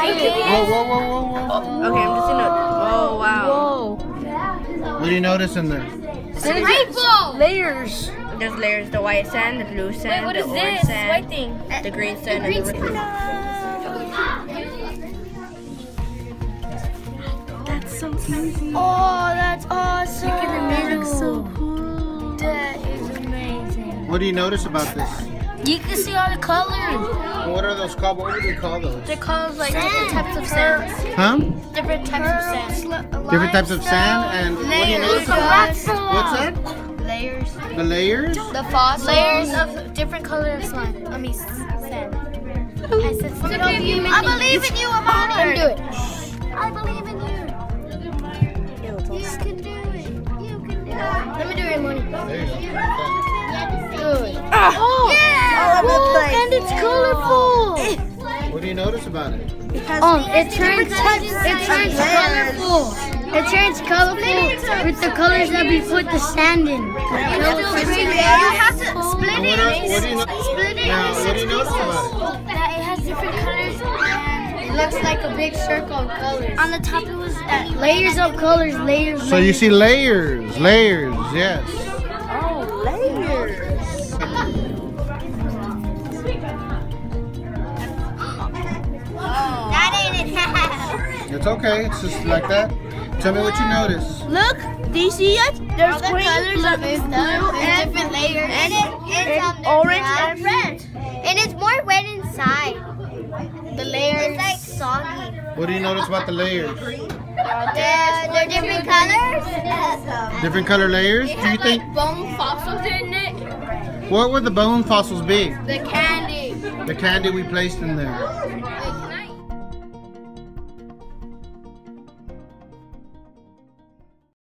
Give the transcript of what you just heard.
whoa. Okay, I'm just gonna. Oh wow. Whoa. What do you notice in there? Rainbow. Layers. There's layers: the white sand, the blue sand, the orange sand, white thing? the green sand, and the red sand. That's so easy. Oh, that's awesome. Look at the middle. So cool. That is amazing. What do you notice about this? You can see all the colors. What are those called? What do we call those? They're called like different types of sand. Huh? Different types of sand. Different types of sand, and what do you notice about? What's that? Layers. The layers? The fossils. Layers of different colors of slime. I mean sand. I believe in you, Amani. Let me do it. I believe in you. You can do it. You can do it. Let me do it, Amani. There you go. Good. Oh, yeah! Oh, and it's colorful. What do you notice about it? It turns colorful. It turns colorful with the colors that we put the sand in. You have to split it. What do you notice about it? That it has different colors and it looks like a big circle of colors. On the top it was layers of colors, layers. So you see layers, yes. Oh, layers. That ain't it. It's okay, it's just like that. Tell me what you notice. Look, do you see it? There's the green, colors blue, of it, and different layers. and orange and red. And it's more wet inside. The layers. It's like soggy. What do you notice about the layers? They're different colors. Different color layers? Do you think? Bone fossils in it. What would the bone fossils be? The candy. The candy we placed in there.